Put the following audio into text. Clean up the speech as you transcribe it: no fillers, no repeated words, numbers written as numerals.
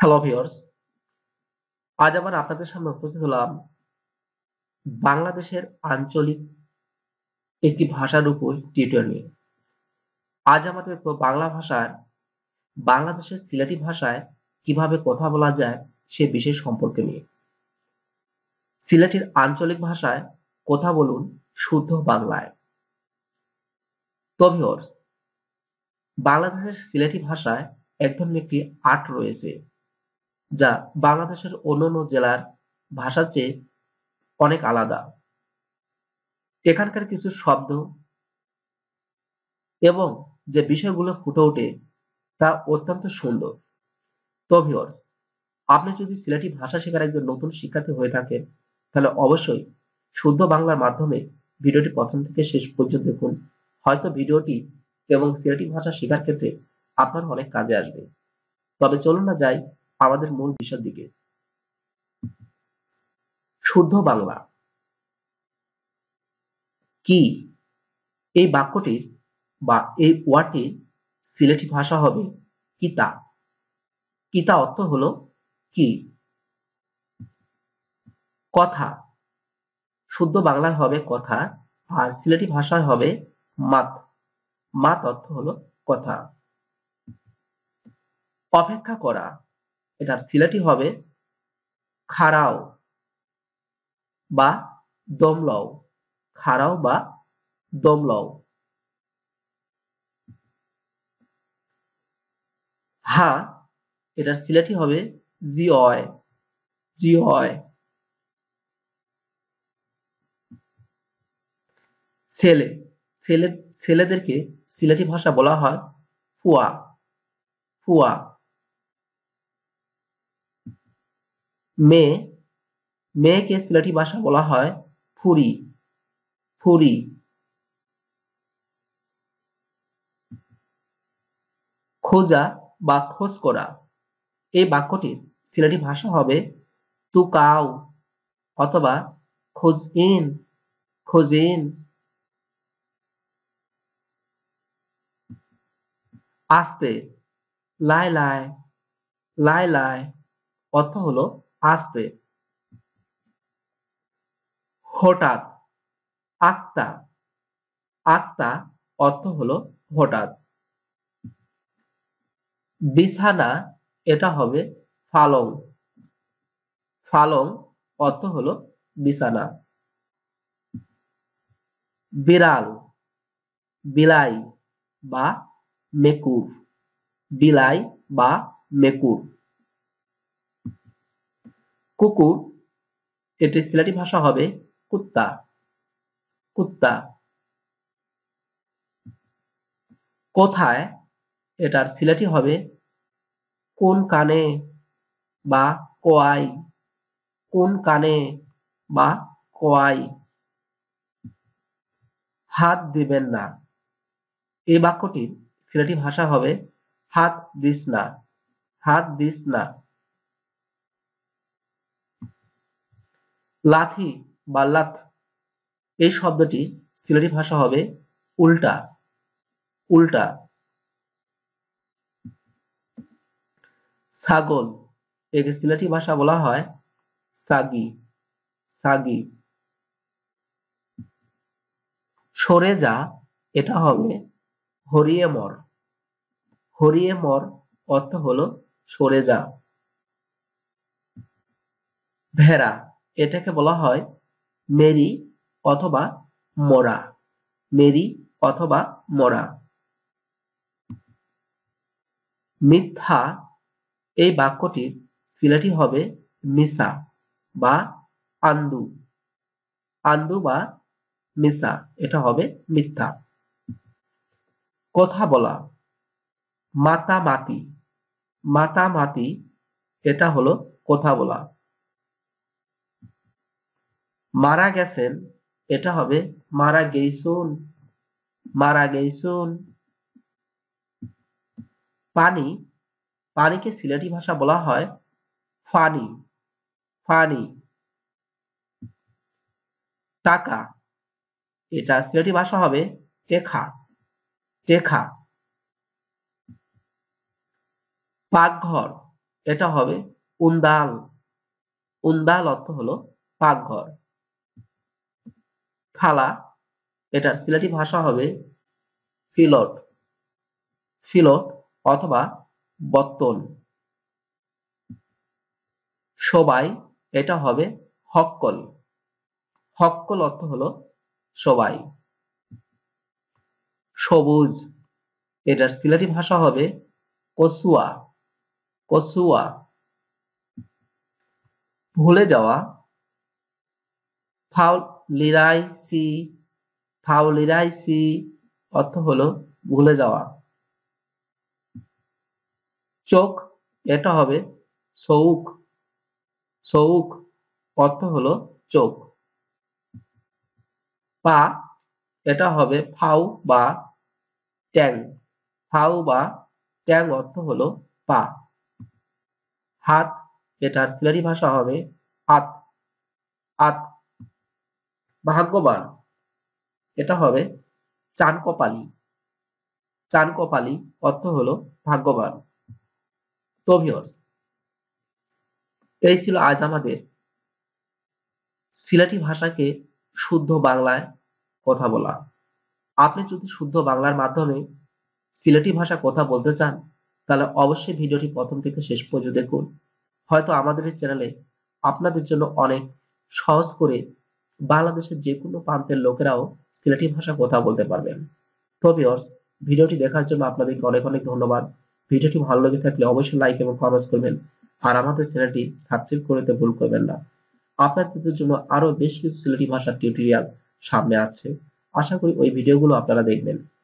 Hello viewers, আজ আবার আপনাদের সামনে উপস্থিত হলাম বাংলাদেশের আঞ্চলিক একটি ভাষার উপর টিউটোরিয়াল নিয়ে। আজ আমরা দেখব বাংলা ভাষার বাংলাদেশের সিলেটি ভাষায় কিভাবে কথা বলা যায় সে বিষয় সম্পর্কে নিয়ে। সিলেটের আঞ্চলিক ভাষায় কথা বলুন শুদ্ধ বাংলায়। তো ভিউয়ার্স, বাংলাদেশের সিলেটি ভাষায় এক ধরনের একটি আর্ট রয়েছে যা বাংলাদেশের অন্যান্য জেলার ভাষার চেয়ে অনেক আলাদা। এখানকার কিছু শব্দ এবং যে বিষয়গুলো ফুটে ওঠে তা অত্যন্ত সুন্দর। তো ভিউয়ার্স, আপনি যদি সিলেটি ভাষা শেখার একজন নতুন শিক্ষার্থী হয়ে থাকেন তাহলে অবশ্যই শুদ্ধ বাংলার মাধ্যমে ভিডিওটি প্রথম থেকে শেষ পর্যন্ত দেখুন। হয়তো ভিডিওটি এবং সিলেটি ভাষা শেখার ক্ষেত্রে আপনার অনেক কাজে আসবে। তবে চলুন না যাই আমাদের মূল বিষয়ের দিকে। শুদ্ধ বাংলা কি? এই বাক্যটির বা এই ওয়ার্ডটির সিলেটি ভাষা হবে কিতা। কিতা অর্থ হলো কি। কথা শুদ্ধ বাংলায় হবে কথা, আর সিলেটি ভাষায় হবে মাত। মাত অর্থ হলো কথা। অপেক্ষা করা, এটার সিলেটি হবে খাড়াও বা দমলও। খাড়াও বা দমলও। হা, এটার সিলেটি হবে জিঅয়। জিঅয়। ছেলে ছেলে ছেলেদেরকে সিলেটি ভাষা বলা হয় ফুয়া। ফুয়া। মেয়ে মেয়েকে সিলেটি ভাষা বলা হয় ফুরি। ফুরি। খোঁজা বা খোঁজ করা, এই বাক্যটির সিলেটি ভাষা হবে তুকাও অথবা খোঁজ-ইন। খোঁজ-ইন। আস্তে লাই লাই। লাই লাই অর্থ হলো আস্তে। হঠাৎ আক্তা। আক্তা অর্থ হলো হঠাৎ। বিছানা, এটা হবে ফালং। ফালং অর্থ হলো বিছানা। বিড়াল বিলাই বা মেকুর। বিলাই বা মেকুর। কুকুর, এটি সিলেটি ভাষা হবে কুত্তা। কুত্তা। কোথায়, এটার সিলেটি হবে কোন কানে বা কোয়াই। কোন কানে বা কোয়াই। হাত দিবেন না, এই বাক্যটির সিলেটি ভাষা হবে হাত দিস না। হাত দিস না। লাথি বা লাথ, এই শব্দটি সিলেটি ভাষা হবে উল্টা। উল্টা। ছাগল, একে সিলেটি ভাষা বলা হয় সাগি। সাগি। সরে যা, এটা হবে হরিয়ে মর। হরিয়ে মর অর্থ হলো সরে যা। ভেড়া, এটাকে বলা হয় মেরি অথবা মোরা। মেরি অথবা মোরা। মিথ্যা, এই বাক্যটির সিলেটি হবে মিসা বা আন্দু। আন্দু বা মিসা, এটা হবে মিথ্যা। কথা বলা, মাতামাতি। মাতামাতি, এটা হলো কথা বলা। মারা গেছেন, এটা হবে মারা গেইছুন। মারা গেইছুন। পানি, পানিকে সিলেটি ভাষা বলা হয় ফানি। ফানি। টাকা, এটা সিলেটি ভাষা হবে টেখা। টেখা। পাকঘর, এটা হবে উন্দাল। উন্দাল অর্থ হলো পাকঘর। খালা, এটার সিলেটি ভাষা হবে ফিলট। ফিলট অথবা বত্তন। সবাই, এটা হবে হক্কল। হক্কল অর্থ হলো সবাই। সবুজ, এটার সিলেটি ভাষা হবে কসুয়া। কসুয়া। ভুলে যাওয়া, ফাউলিরাইসি। ফাউলিরাইসি অর্থ হলো ভুলে যাওয়া। চোখ, এটা হবে সৌক। সৌক অর্থ হলো চোখ। পা, এটা হবে ফাউ বা ট্যাং। ফাউ বা ট্যাং অর্থ হলো পা। হাত, এটার সিলেটি ভাষা হবে আত। আত। ভাগ্যবান, এটা হবে চান কপালি। চান কপালি অর্থ হলো ভাগ্যবান। তো ভিউয়ার্স, এই ছিল আজ আমাদের সিলেটি ভাষাকে শুদ্ধ বাংলায় কথা বলা। আপনি যদি শুদ্ধ বাংলার মাধ্যমে সিলেটি ভাষা কথা বলতে চান, তাহলে অবশ্যই ভিডিওটি প্রথম থেকে শেষ পর্যন্ত দেখুন। হয়তো আমাদের এই চ্যানেলে আপনাদের জন্য অনেক সহজ করে বাংলাদেশের যে কোনো প্রান্তের লোকেরাও সিলেটি ভাষা কথা বলতে পারবেন। তো ভিউয়ার্স, ভিডিওটি দেখার জন্য আপনাদেরকে অনেক অনেক ধন্যবাদ। ভিডিওটি ভালো লেগে থাকলে অবশ্যই লাইক এবং কমেন্টস করবেন। আর আমাদের চ্যানেলটি সাবস্ক্রাইব করতে ভুল করবেন না। আপনাদের জন্য আরো বেশ কিছু সিলেটি ভাষার টিউটোরিয়াল সামনে আছে। আশা করি ওই ভিডিওগুলো আপনারা দেখবেন।